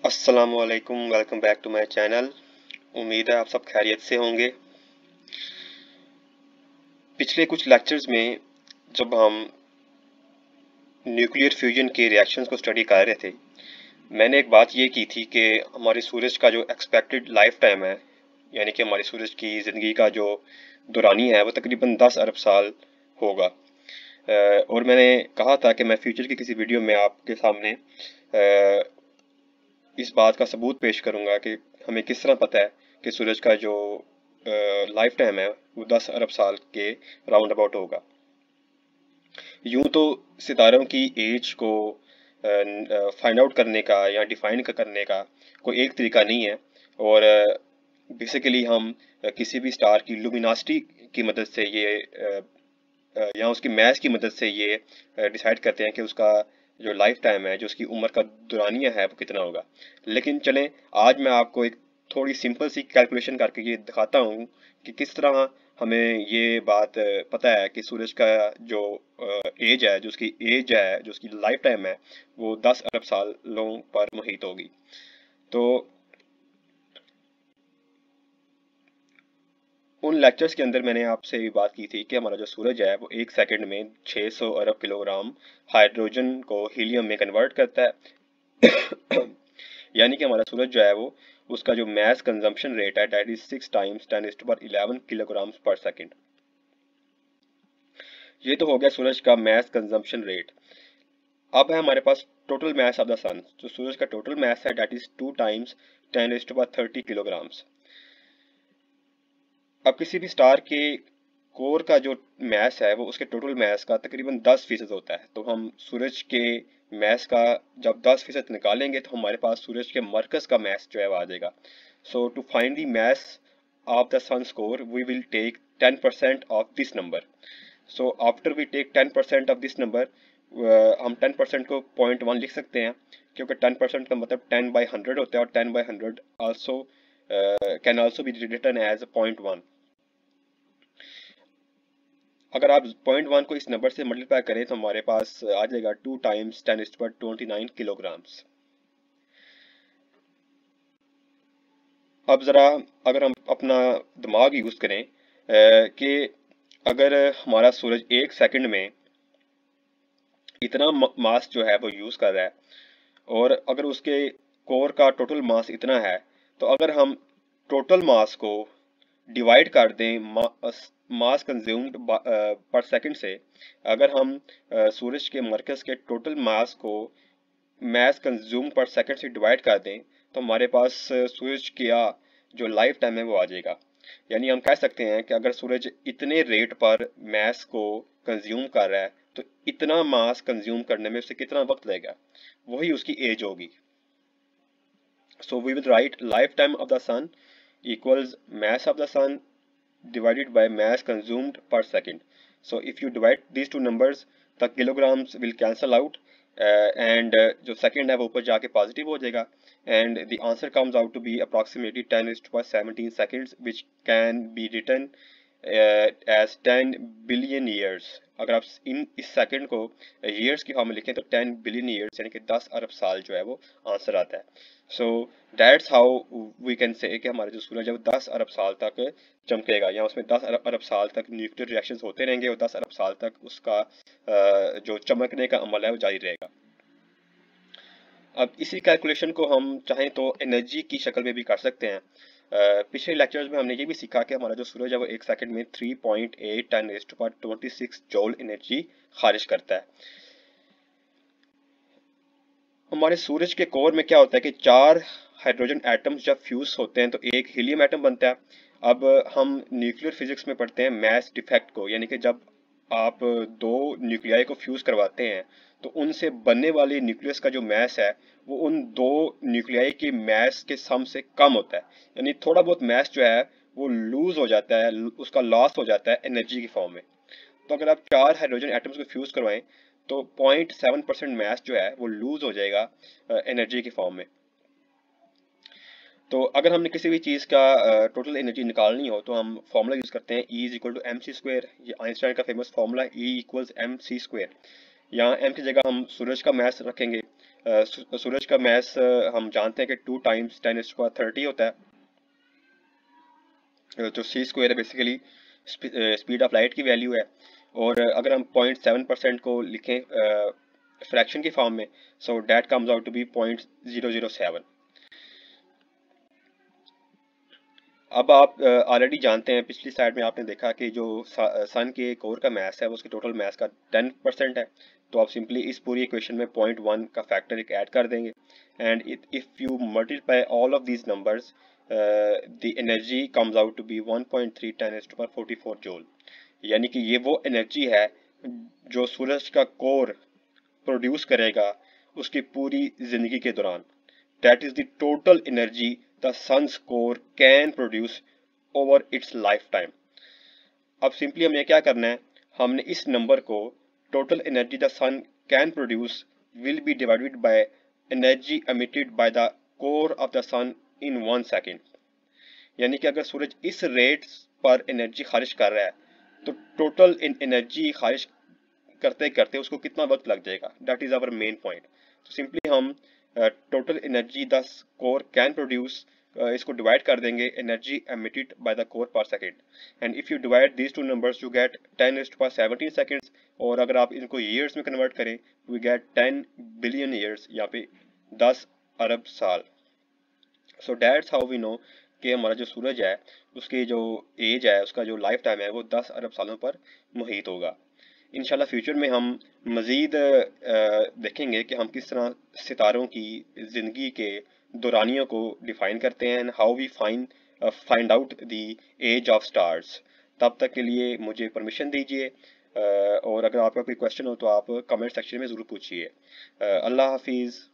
अस्सलामुअलैकुम, welcome back to my channel. उम्मीद है आप सब खैरियत से होंगे। पिछले कुछ लेक्चर्स में जब हम न्यूक्लियर फ्यूजन के रिएक्शंस को स्टडी कर रहे थे, मैंने एक बात ये की थी कि हमारे सूरज का जो एक्सपेक्टेड लाइफ टाइम है, यानी कि हमारे सूरज की ज़िंदगी का जो दुरानी है वो तकरीबन 10 अरब साल होगा। और मैंने कहा था कि मैं फ्यूचर की किसी वीडियो में आपके सामने इस बात का सबूत पेश करूंगा कि हमें किस तरह पता है कि सूरज का जो लाइफ टाइम है वो 10 अरब साल के राउंड अबाउट होगा। यूं तो सितारों की एज को फाइंड आउट करने का या डिफाइन करने का कोई एक तरीका नहीं है, और बेसिकली हम किसी भी स्टार की लुमिनासिटी की मदद से ये या उसकी मैथ की मदद से ये डिसाइड करते हैं कि उसका जो लाइफ टाइम है, जो उसकी उम्र का दुरानिया है, वो कितना होगा। लेकिन चलें, आज मैं आपको एक थोड़ी सिंपल सी कैलकुलेशन करके ये दिखाता हूँ कि किस तरह हमें ये बात पता है कि सूरज का जो एज है, जो उसकी एज है, जो उसकी लाइफ टाइम है, वो 10 अरब सालों पर मुहित होगी। तो उन लेक्चर्स के अंदर मैंने आपसे भी बात की थी कि हमारा जो सूरज है वो एक सेकंड में 600 अरब किलोग्राम हाइड्रोजन को हीलियम में कन्वर्ट करता है। यानी कि हमारा सूरज जो है वो उसका जो मैस कंजम्पशन रेट है that is 6 times 10⁻11 kilogram per second. ये तो हो गया सूरज का मैस कंजम्पशन रेट। अब है हमारे पास total mass of the sun. तो सूरज का टोटल मैस है दैट इज 2 टाइम्स 10⁻30 किलोग्राम्स। अब किसी भी स्टार के कोर का जो मैस है वो उसके टोटल मैस का तकरीबन 10% होता है। तो हम सूरज के मैस का जब 10% निकालेंगे तो हमारे पास सूरज के मरकज का मैस जो है वो आ जाएगा। So to find the mass of the sun's core we will take 10% of this number. So after we take 10% of this number, हम 10% को 0.1 लिख सकते हैं, क्योंकि 10% का मतलब 10/100 होता है, और 10/100 also can also be written as 0.1। अगर आप 0.1 को इस नंबर से मल्टीप्लाई करें तो हमारे पास आ जाएगा 2 टाइम्स 10⁻29 किलोग्राम्स। अब ज़रा अगर हम अपना दिमाग यूज़ करें कि अगर हमारा सूरज एक सेकंड में इतना मास जो है वो यूज़ कर रहा है, और अगर उसके कोर का टोटल मास इतना है, तो अगर हम टोटल मास को डिवाइड कर दें मास कंज्यूम्ड पर सेकंड से, अगर हम सूरज के मरकज के टोटल मास को मास कंज्यूम पर सेकंड से डिवाइड कर दें, तो हमारे पास सूरज का जो लाइफ टाइम है वो आ जाएगा। यानी हम कह सकते हैं कि अगर सूरज इतने रेट पर मास को कंज्यूम कर रहा है तो इतना मास कंज्यूम करने में उसे कितना वक्त लगेगा, वही उसकी एज होगी। So we will write lifetime of the sun equals mass of the sun divided by mass consumed per second. So if you divide these two numbers, the kilograms will cancel out, and जो second है वो ऊपर जाके positive हो जाएगा, and the answer comes out to be approximately 10⁻17 seconds, which can be written as 10 billion years। अगर आप इस सेकंड को years की फॉर्म में लिखें तो 10 billion years यानी कि 10 अरब साल जो है वो आंसर आता है। So that's how we can say कि हमारा जो सूरज है वो 10 अरब साल तक चमकेगा, या उसमें 10 अरब साल तक न्यूक्लियर रिएक्शंस होते रहेंगे, और 10 अरब साल तक उसका जो चमकने का अमल है वो जारी रहेगा। अब इसी कैलकुलेशन को हम चाहें तो एनर्जी की शक्ल में भी कर सकते हैं। पिछले लेक्चर्स में हमने ये भी सीखा कि हमारा जो सूरज है वो एक सेकंड में 3.8 10⁻26 जूल एनर्जी खारिज करता है। हमारे सूरज के कोर में क्या होता है कि 4 हाइड्रोजन एटम्स जब फ्यूज होते हैं तो एक हीलियम एटम बनता है। अब हम न्यूक्लियर फिजिक्स में पढ़ते हैं मैस डिफेक्ट को, यानी कि जब आप दो न्यूक्लियाई को फ्यूज करवाते हैं तो उनसे बनने वाली न्यूक्लियस का जो मैस है वो उन दो न्यूक्लियाई के मैस के सम से कम होता है, यानी थोड़ा बहुत मैस जो है वो लूज हो जाता है, उसका लॉस हो जाता है एनर्जी की फॉर्म में। तो अगर आप 4 हाइड्रोजन एटम्स को फ्यूज करवाएं तो 0.7% मैस जो है वो लूज हो जाएगा एनर्जी की फॉर्म में। तो अगर हमने किसी भी चीज़ का टोटल एनर्जी निकालनी हो तो हम फॉर्मूला यूज़ करते हैं E=mc²। ये आइंस्टाइन का फेमस फॉर्मूला E=mc²। यहाँ m की जगह हम सूरज का मैस रखेंगे, सूरज का मास हम जानते हैं कि 2 टाइम्स 10⁻30 होता है, जो c² है बेसिकली स्पीड ऑफ लाइट की वैल्यू है। और अगर हम 0.7% को लिखें फ्रैक्शन की फॉर्म में, so that comes out to be 0.007। अब आप ऑलरेडी जानते हैं, पिछली स्लाइड में आपने देखा कि जो सन के कोर का मास है वो उसके टोटल मास का 10% है। तो आप सिंपली इस पूरी इक्वेशन में 0.1 का फैक्टर एक ऐड कर देंगे, and if you multiply all of these numbers the energy comes out to be 1.3 10⁻44 joule. यानी कि ये वो एनर्जी है जो सूरज का कोर प्रोड्यूस करेगा उसकी पूरी जिंदगी के दौरान। That is the total energy the sun's core can produce over its lifetime. अब सिंपली हमें क्या करना है, हमने इस नंबर को total energy the sun can produce will be divided by energy emitted by the core of the sun in 1 second. यानी कि अगर सूरज इस रेट पर एनर्जी खारिज कर रहा है तो टोटल एनर्जी खारिज करते करते उसको कितना वक्त लग जाएगा, that is our main point. तो सिंपली हम total energy the core can produce इसको डिवाइड कर देंगे energy emitted by the core per second, and if you divide these two numbers you get 10⁻17 seconds. और अगर आप इनको ईयर्स में कन्वर्ट करें वी गेट 10 बिलियन ईयर्स, यहाँ पे 10 अरब साल। So that's how we know कि हमारा जो सूरज है उसकी जो एज है, उसका जो लाइफ टाइम है वो 10 अरब सालों पर मुहित होगा। इंशाल्लाह फ्यूचर में हम मज़ीद देखेंगे कि हम किस तरह सितारों की ज़िंदगी के दौरानियों को डिफ़ाइन करते हैं, how we find out the age of stars. तब तक के लिए मुझे परमिशन दीजिए, और अगर आपका कोई क्वेश्चन हो तो आप कमेंट सेक्शन में ज़रूर पूछिए। अल्लाह हाफिज़।